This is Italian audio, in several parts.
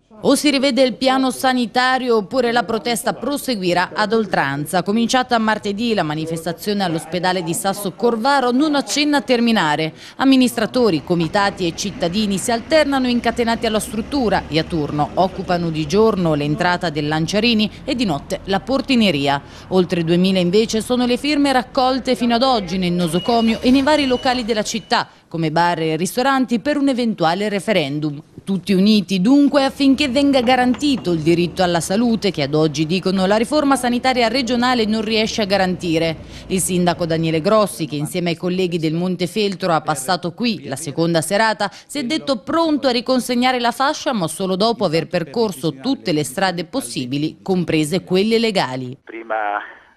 O si rivede il piano sanitario oppure la protesta proseguirà ad oltranza. Cominciata martedì, la manifestazione all'ospedale di Sasso Corvaro non accenna a terminare. Amministratori, comitati e cittadini si alternano incatenati alla struttura e a turno occupano di giorno l'entrata del Lanciarini e di notte la portineria. Oltre 2000 invece sono le firme raccolte fino ad oggi nel nosocomio e nei vari locali della città, come bar e ristoranti, per un eventuale referendum. Tutti uniti dunque affinché venga garantito il diritto alla salute che ad oggi, dicono, la riforma sanitaria regionale non riesce a garantire. Il sindaco Daniele Grossi, che insieme ai colleghi del Montefeltro ha passato qui la seconda serata, si è detto pronto a riconsegnare la fascia, ma solo dopo aver percorso tutte le strade possibili, comprese quelle legali. Prima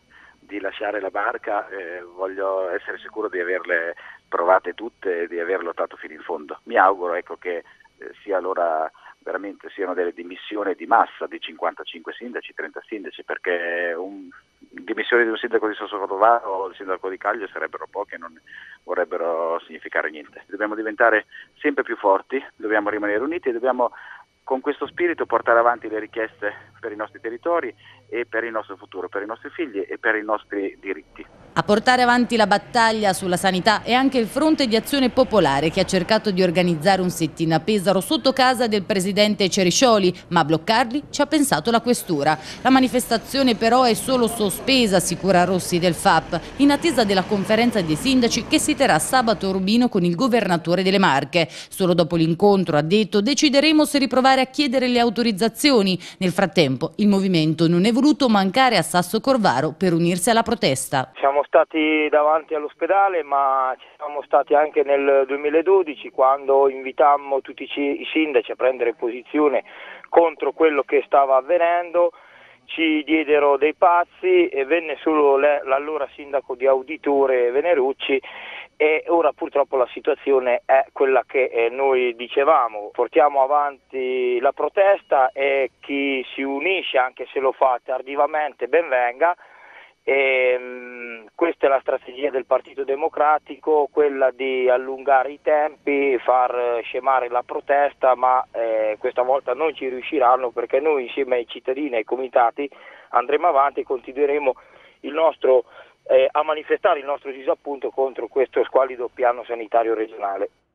di lasciare la barca voglio essere sicuro di averle provate tutte e di aver lottato fino in fondo. Mi auguro, ecco, che sia allora veramente siano delle dimissioni di massa di 55 sindaci, 30 sindaci, perché dimissioni di un sindaco di Sasso Corvaro o il sindaco di Caglio sarebbero poche e non vorrebbero significare niente. Dobbiamo diventare sempre più forti, dobbiamo rimanere uniti e dobbiamo con questo spirito portare avanti le richieste per i nostri territori e per il nostro futuro, per i nostri figli e per i nostri diritti. A portare avanti la battaglia sulla sanità è anche il Fronte di Azione Popolare, che ha cercato di organizzare un sit-in a Pesaro sotto casa del presidente Ceriscioli, ma a bloccarli ci ha pensato la questura. La manifestazione però è solo sospesa, assicura Rossi del FAP, in attesa della conferenza dei sindaci che si terrà sabato a Urbino con il governatore delle Marche. Solo dopo l'incontro, ha detto, decideremo se riprovare a chiedere le autorizzazioni. Nel frattempo il movimento non è voluto mancare a Sasso Corvaro per unirsi alla protesta. Siamo stati davanti all'ospedale, ma ci siamo stati anche nel 2012 quando invitammo tutti i sindaci a prendere posizione contro quello che stava avvenendo. Ci diedero dei pazzi e venne solo l'allora sindaco di Auditore Venerucci, e ora purtroppo la situazione è quella che noi dicevamo. Portiamo avanti la protesta e chi si unisce, anche se lo fa tardivamente, ben venga. Questa è la strategia del Partito Democratico, quella di allungare i tempi, far scemare la protesta, ma questa volta non ci riusciranno, perché noi insieme ai cittadini e ai comitati andremo avanti e continueremo a manifestare il nostro disappunto contro questo squallido piano sanitario regionale.